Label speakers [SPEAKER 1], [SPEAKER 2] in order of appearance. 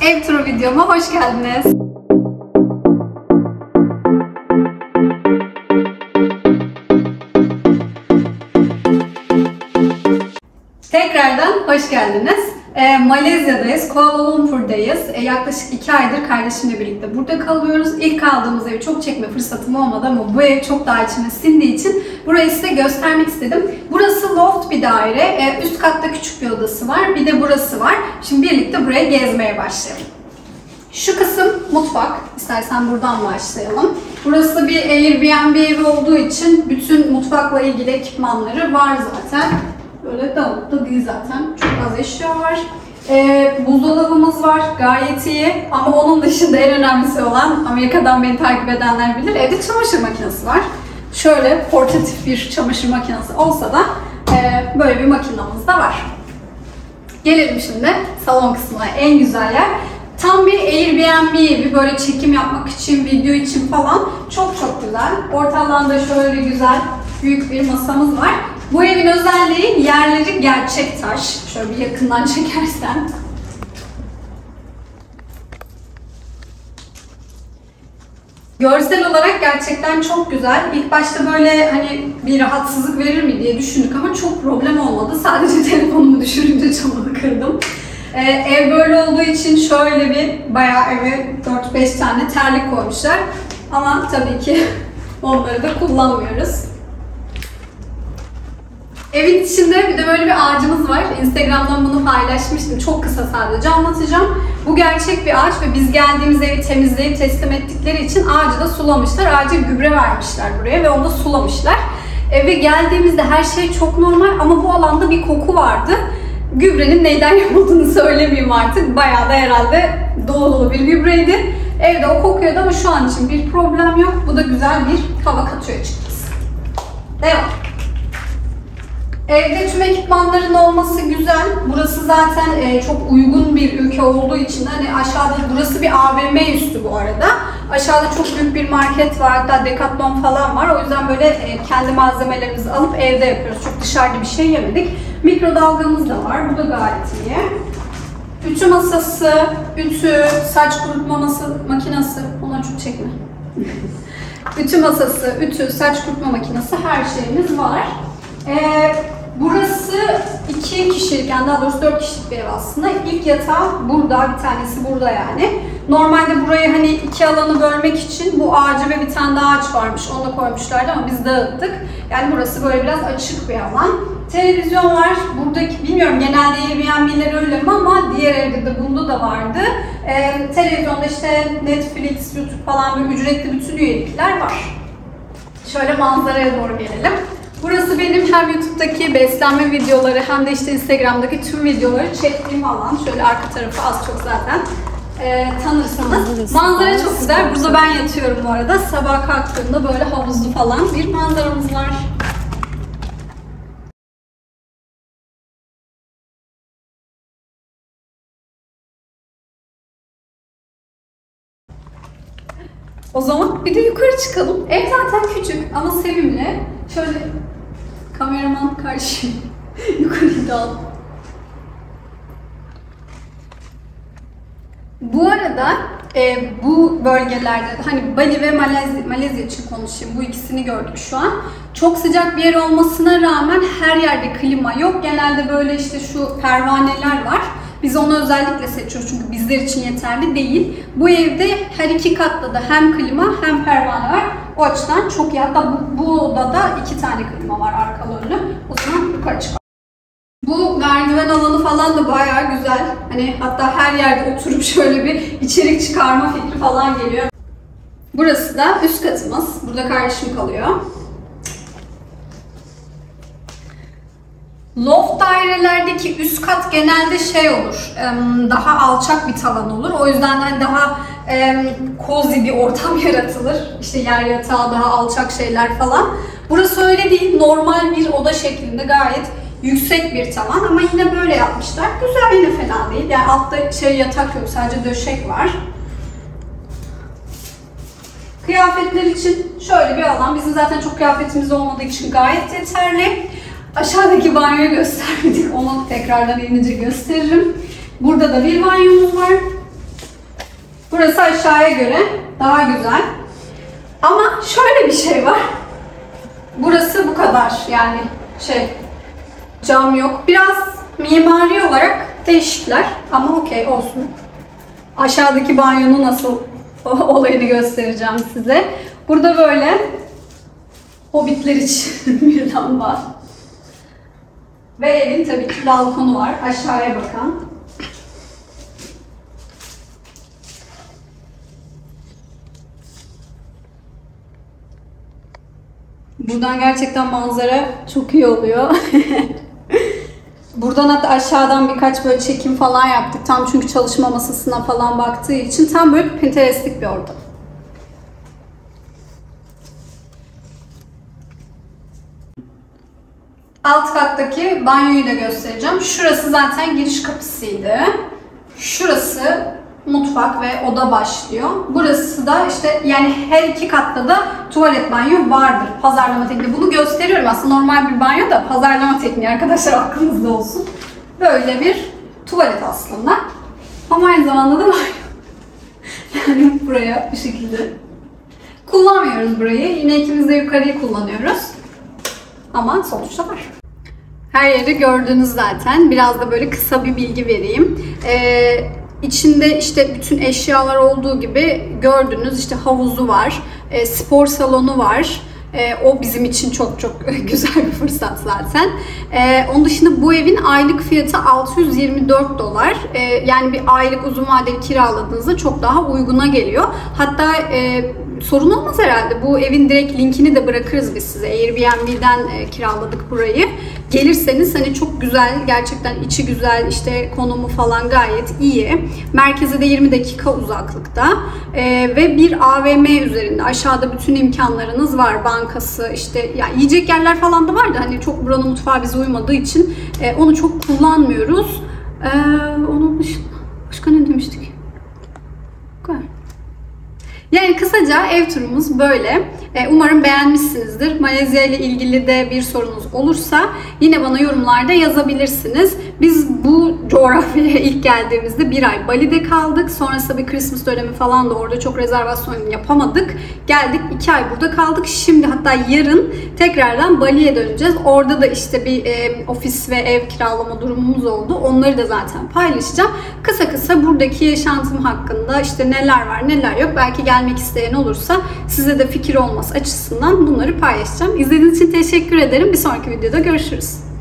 [SPEAKER 1] Ev turu videoma hoş geldiniz. Tekrardan hoş geldiniz. Malezya'dayız, Kuala Lumpur'dayız. Yaklaşık 2 aydır kardeşimle birlikte burada kalıyoruz. İlk kaldığımız evi çok çekme fırsatım olmadı ama bu ev çok daha içime sindiği için burayı size göstermek istedim. Burası loft bir daire. Üst katta küçük bir odası var. Bir de burası var. Şimdi birlikte buraya gezmeye başlayalım. Şu kısım mutfak. İstersen buradan başlayalım. Burası bir Airbnb evi olduğu için bütün mutfakla ilgili ekipmanları var zaten. Böyle dağınık da değil zaten. Çok az eşya var. Buzdolabımız var. Gayet iyi. Ama onun dışında en önemlisi olan, Amerika'dan beni takip edenler bilir, evde çamaşır makinesi var. Şöyle portatif bir çamaşır makinesi olsa da böyle bir makinamız da var. Gelelim şimdi salon kısmına. En güzel yer. Tam bir Airbnb evi, böyle çekim yapmak için, video için falan çok güzel. Orta alanda şöyle güzel büyük bir masamız var. Bu evin özelliği yerleri gerçek taş. Şöyle bir yakından çekersen. Görsel olarak gerçekten çok güzel. İlk başta böyle hani bir rahatsızlık verir mi diye düşündük ama çok problem olmadı. Sadece telefonumu düşürünce camını kırdım. Ev böyle olduğu için şöyle bir bayağı eve 4-5 tane terlik koymuşlar. Ama tabii ki onları da kullanmıyoruz. Evin içinde bir de böyle bir ağacımız var. Instagram'dan bunu paylaşmıştım. Çok kısa sadece anlatacağım. Bu gerçek bir ağaç ve biz geldiğimiz evi temizleyip teslim ettikleri için ağacı da sulamışlar. Ağaca gübre vermişler buraya ve onu da sulamışlar. Eve geldiğimizde her şey çok normal ama bu alanda bir koku vardı. Gübrenin neyden yapıldığını söylemeyeyim artık. Bayağı da herhalde dolu bir gübreydi. Evde o kokuyordu ama şu an için bir problem yok. Bu da güzel bir hava katıyor açıkçası. Devam. Evde tüm ekipmanların olması güzel. Burası zaten çok uygun bir ülke olduğu için hani aşağıda, burası bir AVM üstü bu arada. Aşağıda çok büyük bir market var, hatta Decathlon falan var. O yüzden böyle kendi malzemelerimizi alıp evde yapıyoruz. Çok dışarıda bir şey yemedik. Mikrodalgamız da var. Bu da gayet iyi. Ütü masası, ütü, saç kurutma makinesi. Ona çok çekme. Ütü masası, ütü, saç kurutma makinesi, her şeyimiz var. Burası 2 kişilik, yani daha doğrusu 4 kişilik bir ev aslında. İlk yatağı burada, bir tanesi burada yani. Normalde burayı hani 2 alanı bölmek için bu ağacı ve bir tane daha ağaç varmış, onu da koymuşlardı ama biz dağıttık. Yani burası böyle biraz açık bir alan. Televizyon var. Buradaki, bilmiyorum genelde Airbnb'ler öyle mi ama diğer evde de bunda da vardı. Televizyonda işte Netflix, YouTube falan böyle ücretli bütün üyelikler var. Şöyle manzaraya doğru gelelim. Burası benim hem YouTube'daki beslenme videoları hem de işte Instagram'daki tüm videoları çektiğim alan. Şöyle arka tarafı az çok zaten tanırsınız. Manzara çok güzel. Burada ben yatıyorum bu arada. Sabah kalktığımda böyle havuzlu falan bir manzaramız var. O zaman bir de yukarı çıkalım. Ev zaten küçük ama sevimli. Şöyle kameraman karşı yukarı dal. Bu arada bu bölgelerde hani Bali ve Malezya için konuşayım. Bu ikisini gördük şu an. Çok sıcak bir yer olmasına rağmen her yerde klima yok. Genelde böyle işte şu pervaneler var. Biz onu özellikle seçiyoruz çünkü bizler için yeterli değil. Bu evde her 2 katta da hem klima hem pervane var. O açıdan çok iyi. Hatta bu odada 2 tane klima var arkalı önlü. O zaman yukarı çıkalım. Bu merdiven alanı falan da bayağı güzel. Hani hatta her yerde oturup şöyle bir içerik çıkarma fikri falan geliyor. Burası da üst katımız. Burada kardeşim kalıyor. Loft dairelerdeki üst kat genelde şey olur, daha alçak bir tavan olur. O yüzden hani daha cozy bir ortam yaratılır. İşte yer yatağı, daha alçak şeyler falan. Burası öyle değil, normal bir oda şeklinde gayet yüksek bir tavan ama yine böyle yapmışlar. Güzel, yine fena değil. Yani altta yatak yok, sadece döşek var. Kıyafetler için şöyle bir alan. Bizim zaten çok kıyafetimiz olmadığı için gayet yeterli. Aşağıdaki banyoyu göstermedik. Onu tekrardan inince gösteririm. Burada da bir banyomuz var. Burası aşağıya göre daha güzel. Ama şöyle bir şey var. Burası bu kadar yani cam yok. Biraz mimari olarak değişikler ama okey olsun. Aşağıdaki banyonun nasıl olayını göstereceğim size. Burada böyle hobbitler için bir lamba. Ve evin tabii ki balkonu var aşağıya bakan. Buradan gerçekten manzara çok iyi oluyor. Buradan hatta aşağıdan birkaç böyle çekim falan yaptık. Tam çünkü çalışma masasına falan baktığı için tam böyle Pinterest'lik bir ortam. Alt kattaki banyoyu da göstereceğim. Şurası zaten giriş kapısıydı. Şurası mutfak ve oda başlıyor. Burası da işte yani her iki katta da tuvalet banyo vardır. Pazarlama tekniği. Bunu gösteriyorum aslında normal bir banyo da pazarlama tekniği arkadaşlar aklınızda olsun. Böyle bir tuvalet aslında. Ama aynı zamanda da banyo. Yani buraya bu şekilde. Kullanmıyoruz burayı. Yine ikimiz de yukarıyı kullanıyoruz. Ama sonuçta var. Her yeri gördünüz zaten. Biraz da böyle kısa bir bilgi vereyim. İçinde işte bütün eşyalar olduğu gibi gördünüz işte havuzu var, spor salonu var. O bizim için çok güzel bir fırsat zaten. Onun dışında bu evin aylık fiyatı $624. Yani bir aylık uzun vadeli kiraladığınızda çok daha uyguna geliyor. Hatta sorun olmaz herhalde. Bu evin direkt linkini de bırakırız biz size. Airbnb'den kiraladık burayı. Gelirseniz hani çok güzel, gerçekten içi güzel, işte konumu falan gayet iyi. Merkeze de 20 dakika uzaklıkta. Ve bir AVM üzerinde. Aşağıda bütün imkanlarınız var. Bankası, işte ya yiyecek yerler falan da var da hani çok buranın mutfağı bize uymadığı için onu çok kullanmıyoruz. Onun dışında başka ne demiştik? Bu kadar. Yani kısaca ev turumuz böyle. Umarım beğenmişsinizdir. Malezya ile ilgili de bir sorunuz olursa yine bana yorumlarda yazabilirsiniz. Biz bu coğrafyaya ilk geldiğimizde bir ay Bali'de kaldık. Sonrasında bir Christmas dönemi falan da orada çok rezervasyon yapamadık. Geldik 2 ay burada kaldık. Şimdi hatta yarın tekrardan Bali'ye döneceğiz. Orada da işte bir ofis ve ev kiralama durumumuz oldu. Onları da zaten paylaşacağım. Kısa kısa buradaki yaşantım hakkında işte neler var neler yok. Belki gelmek isteyen olursa size de fikir olması açısından bunları paylaşacağım. İzlediğiniz için teşekkür ederim. Bir sonraki videoda görüşürüz.